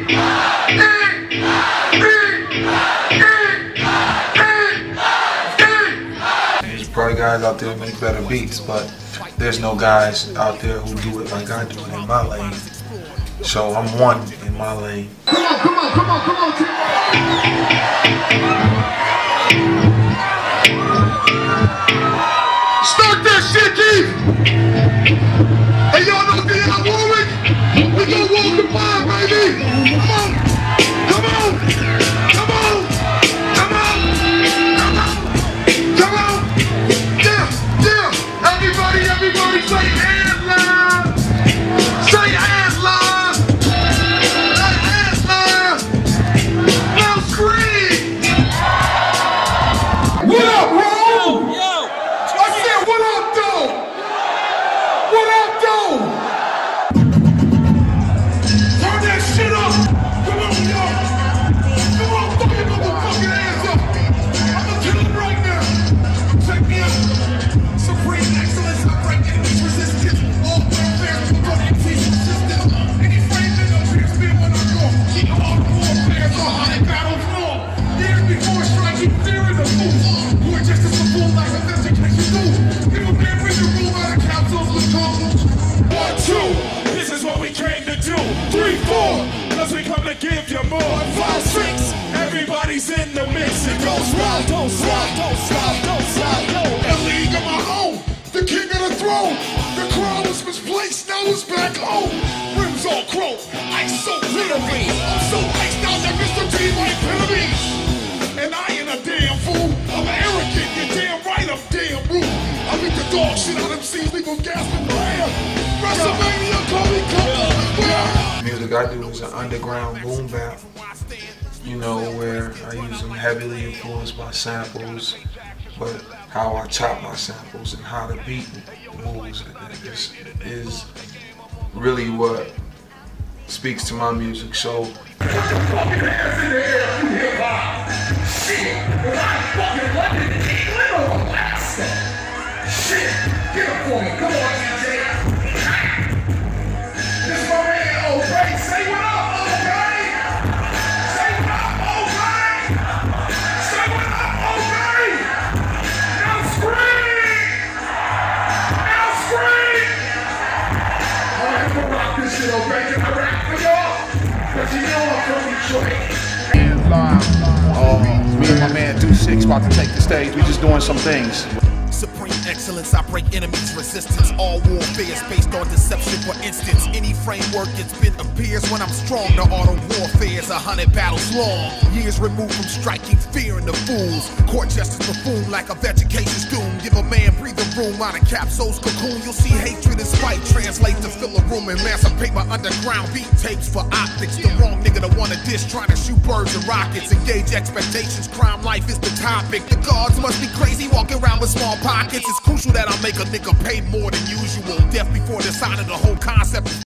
There's probably guys out there who make better beats, but there's no guys out there who do it like I do in my lane. So I'm one in my lane. Come on, come on, come on, come on, start that shit, Keith! Hey, y'all know D.I. Warwick? We gon' walk the line, baby! Come on! Come on! Come on! Come on! Come on! Come on! Yeah! Yeah! Everybody, everybody say hands loud! Say hands loud! Hands loud! Now scream! What up, bro? What up, though? What up, though? Turn that shit up! Come on, y'all! Come on, throw your motherfucking hands up! I'ma kill it right now! Check me out! Supreme excellence, I break enemies resistance. All warfare, we're gonna exceed the system. Any frame that appears to be when I'm gone. Keep all the warfare, so hot and battle floor. Years before strike, keep fearing the fool. We're just as a fool like a education do. People can't bring the rule out of councils with councils. 1, 2, this is what we came to do. 3, 4, cause we come to give you more. 5, 6, everybody's in the mix. It goes round, don't stop, don't stop, don't stop, no. The league of my own, the king of the throne. The crown was misplaced, now it's back home. Rims all chrome, ice so glittery. I'm so iced out that Mr. T like pyramids. And I ain't a damn fool, I'm arrogant, you're damn right, I'm damn rude. I beat the dog shit out of MCs, leave them gasping for air. WrestleMania, Cody, come on. Music I do is an underground boom bap, you know, where I use them heavily influenced by samples, but how I chop my samples and how the beat moves is really what speaks to my music. So shit, get up for me, come on, DJ. This is my man, O'Bray. Say what up, O'Bray. Say what up, O'Bray. Say what up, O'Bray. Now scream. Now scream. I'm gonna rock this shit, O'Bray. Can I rap for y'all? Cause you know I'm from Detroit. And live. Me and my man Deuce 6 about to take the stage. We just doing some things. Supreme excellence, I break enemies' resistance. All warfare is based on deception. For instance, any framework it's been appears when I'm strong. The art of warfare is 100 battles long. Years removed from striking fear in the fools. Court justice buffoon, lack of education's doom. Give a man breathing room out of capsule's cocoon. You'll see hatred and spite translate to fill a room. Emancipate my underground beat tapes for optics. The wrong nigga to want a dish trying to shoot birds and rockets. Engage expectations, crime life is the topic. The guards must be crazy walking around with small pockets. It's crucial that I make a nigga pay more than usual. Death before the sign of the whole concept.